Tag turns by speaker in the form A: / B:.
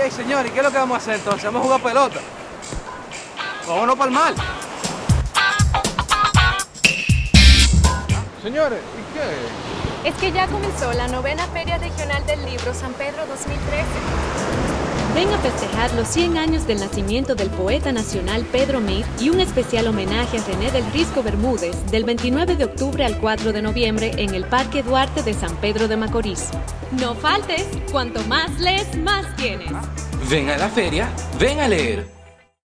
A: Ey, señor, ¿y qué es lo que vamos a hacer entonces? ¿Vamos a jugar pelota? Vámonos para el mar. Señores, ¿y qué?
B: Es que ya comenzó la 9ª Feria Regional del Libro San Pedro 2013.
C: Ven a festejar los 100 años del nacimiento del poeta nacional Pedro Mir y un especial homenaje a René del Risco Bermúdez del 29 de octubre al 4 de noviembre en el Parque Duarte de San Pedro de Macorís. No faltes, cuanto más lees, más tienes.
D: Ven a la feria, ven a leer.